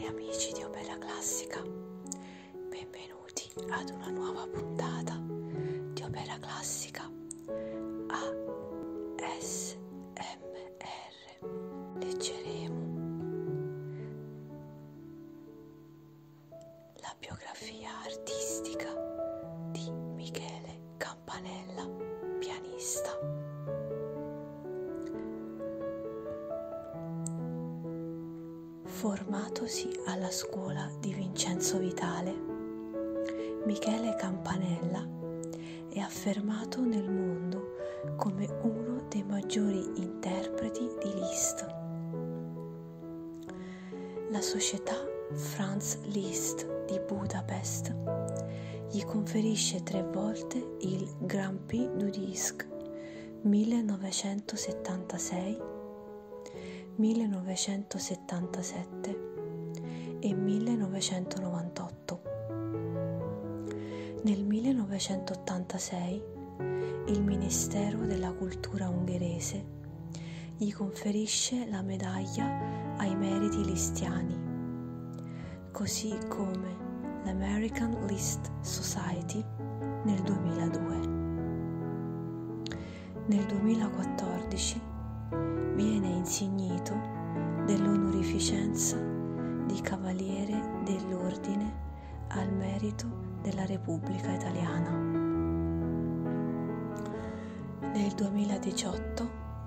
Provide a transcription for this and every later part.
Cari amici di Opera Classica, benvenuti ad una nuova puntata di Opera Classica ASMR. Leggeremo la biografia artistica di Michele Campanella, pianista. Formatosi alla scuola di Vincenzo Vitale, Michele Campanella è affermato nel mondo come uno dei maggiori interpreti di Liszt. La società Franz Liszt di Budapest gli conferisce 3 volte il Grand Prix du Disque 1976, 1977 e 1998. Nel 1986 il Ministero della Cultura ungherese gli conferisce la medaglia ai meriti listiani, così come l'American Liszt Society nel 2002. Nel 2014 viene insignito dell'onorificenza di Cavaliere dell'Ordine al Merito della Repubblica Italiana. Nel 2018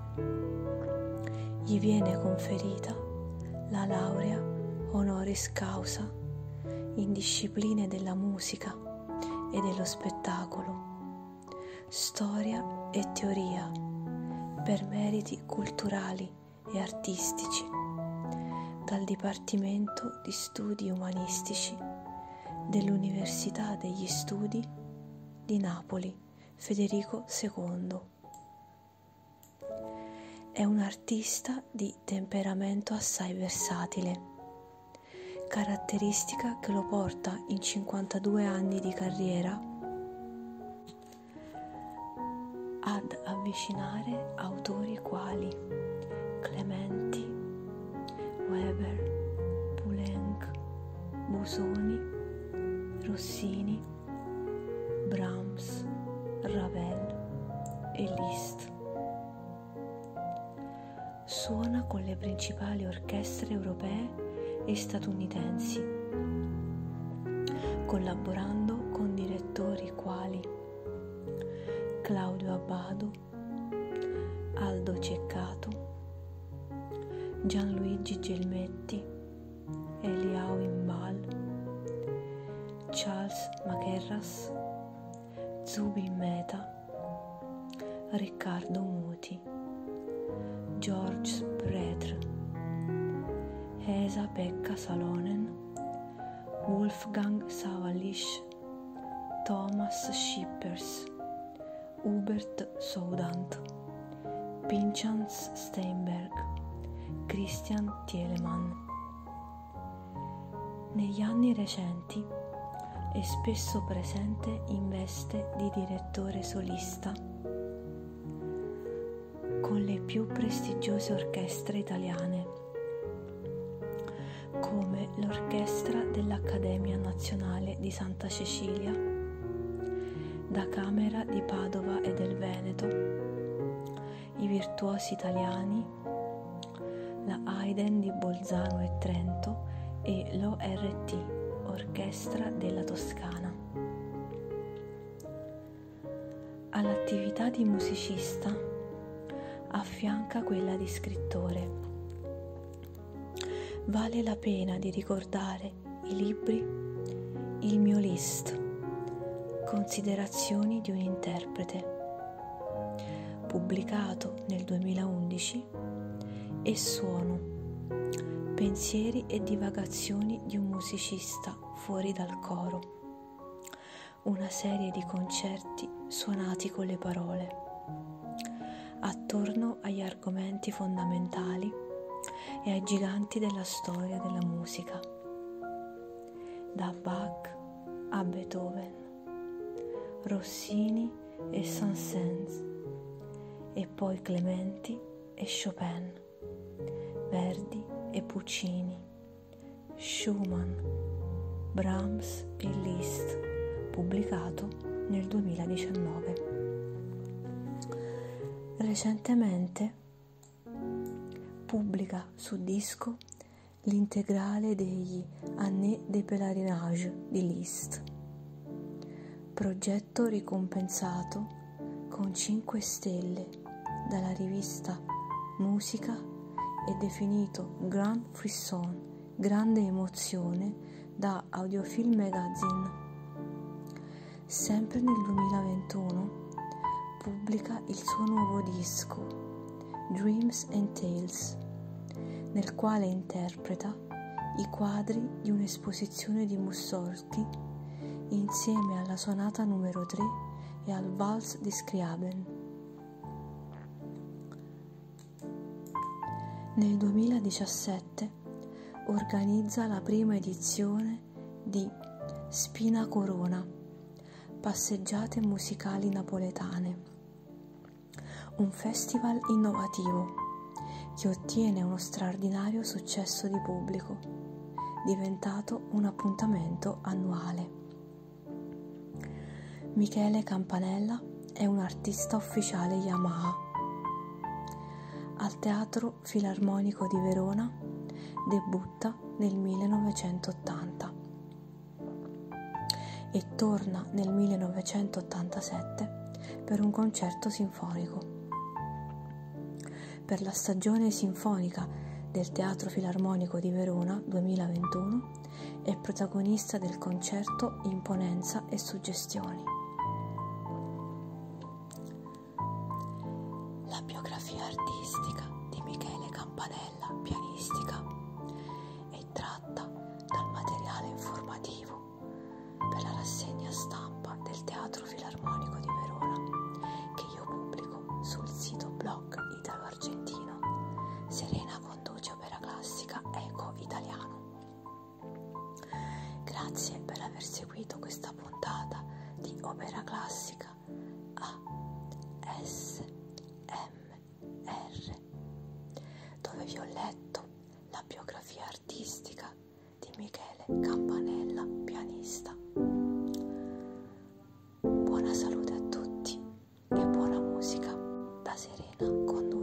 gli viene conferita la laurea honoris causa in discipline della musica e dello spettacolo, storia e teoria per meriti culturali e artistici dal Dipartimento di Studi Umanistici dell'Università degli Studi di Napoli Federico II. È un artista di temperamento assai versatile, caratteristica che lo porta in 52 anni di carriera ad avvicinare autori quali Clementi, Weber, Poulenc, Busoni, Rossini, Brahms, Ravel e Liszt. Suona con le principali orchestre europee e statunitensi, collaborando con direttori quali Claudio Abbado, Aldo Ceccato, Gianluigi Gelmetti, Eliao Imbal, Charles Maquerras, Zubin Mehta, Riccardo Muti, Georges Prêtre, Esa-Pekka Salonen, Wolfgang Sawallisch, Thomas Schippers, Hubert Soudant, Pinchas Steinberg, Christian Thielemann. Negli anni recenti è spesso presente in veste di direttore solista con le più prestigiose orchestre italiane, come l'Orchestra dell'Accademia Nazionale di Santa Cecilia, da Camera di Padova e del Veneto, i Virtuosi Italiani, la Haydn di Bolzano e Trento e l'ORT, Orchestra della Toscana. All'attività di musicista affianca quella di scrittore. Vale la pena di ricordare i libri Il mio Liszt, Considerazioni di un interprete, pubblicato nel 2011, e Suono, pensieri e divagazioni di un musicista fuori dal coro, una serie di concerti suonati con le parole, attorno agli argomenti fondamentali e ai giganti della storia della musica, da Bach a Beethoven, Rossini e Saint-Saëns, e poi Clementi e Chopin, Verdi e Puccini, Schumann, Brahms e Liszt, pubblicato nel 2019. Recentemente pubblica su disco l'integrale degli Années de Pèlerinage di Liszt, progetto ricompensato con 5 stelle dalla rivista Musica e definito Grand Frisson, grande emozione, da Audiophile Magazine. Sempre nel 2021 pubblica il suo nuovo disco Dreams and Tales, nel quale interpreta i quadri di un'esposizione di Mussorgsky insieme alla sonata numero 3 e al Vals di Scriabin. Nel 2017 organizza la prima edizione di Spina Corona, passeggiate musicali napoletane, un festival innovativo che ottiene uno straordinario successo di pubblico, diventato un appuntamento annuale. Michele Campanella è un artista ufficiale Yamaha. Al Teatro Filarmonico di Verona debutta nel 1980 e torna nel 1987 per un concerto sinfonico. Per la stagione sinfonica del Teatro Filarmonico di Verona 2021 è protagonista del concerto Imponenza e Suggestioni. La biografia artistica di Michele Campanella, pianistica, è tratta dal materiale informativo per la rassegna stampa del Teatro Filarmonico di Verona, che io pubblico sul sito blog italo-argentino Serena conduce opera classica Eco Italiano. Grazie per aver seguito questa puntata di Opera Classica ASMR, dove vi ho letto la biografia artistica di Michele Campanella, pianista. Buona salute a tutti e buona musica da Serena conduce.